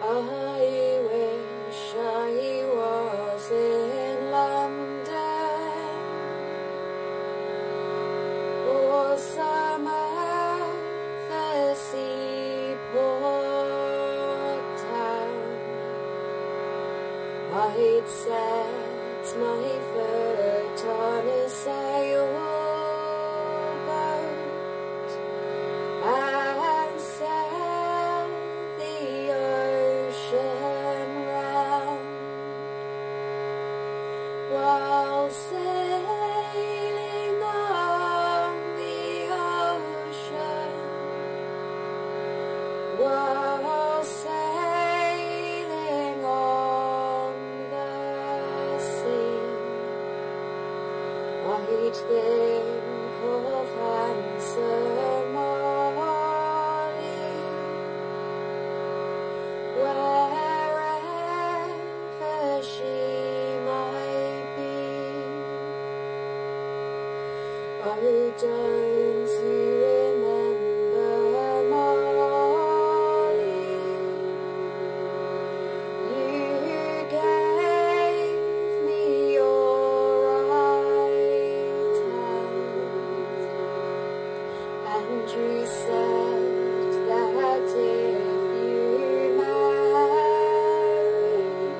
I wish I was in London or some other seaport town. I'd set my foot on a sailboat and sail the ocean round, while sailing on the ocean, while sailing on the sea. I'd think of handsome Molly wherever she might be. Oh, don't you remember, Molly? You gave me your right hand, and you said that if you married,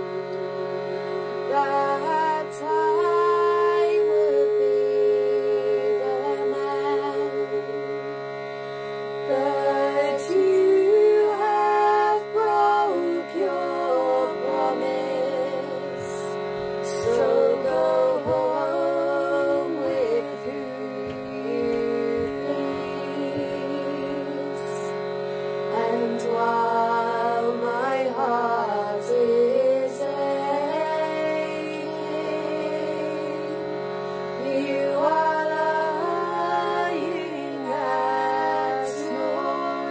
that I would be the man. But you have broke your promise, so go home with who you please. And while my heart is aching, you are lying at your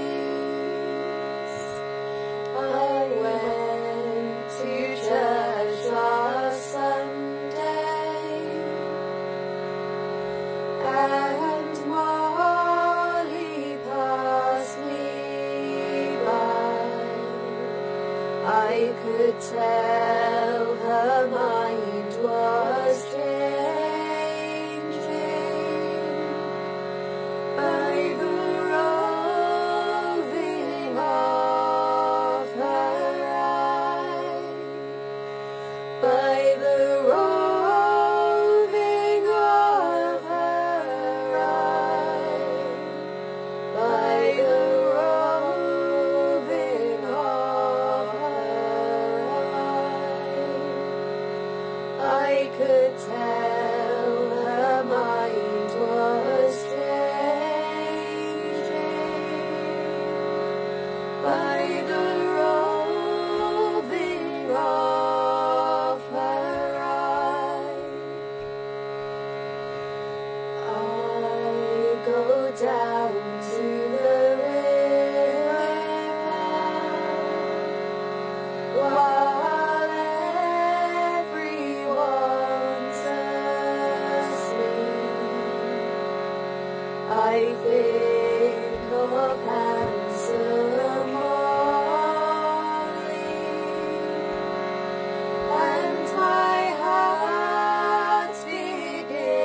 ease. I went to church last Sunday, and Molly passed me by. I could tell her mind was changing by the roving of her eye, by the roving of her eye, by the roving of her eye. I could tell her mind was changing by the roving of her eye. I go down to the river while everyone's asleep. I think of handsome Molly, and my heart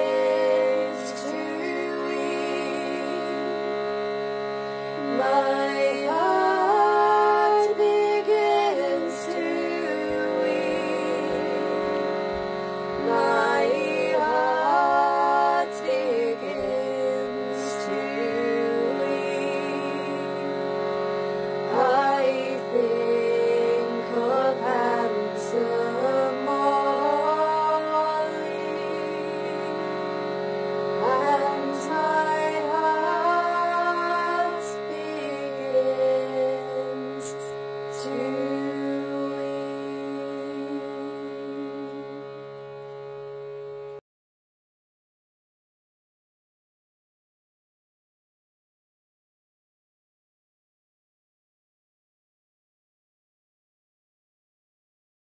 begins to weep. My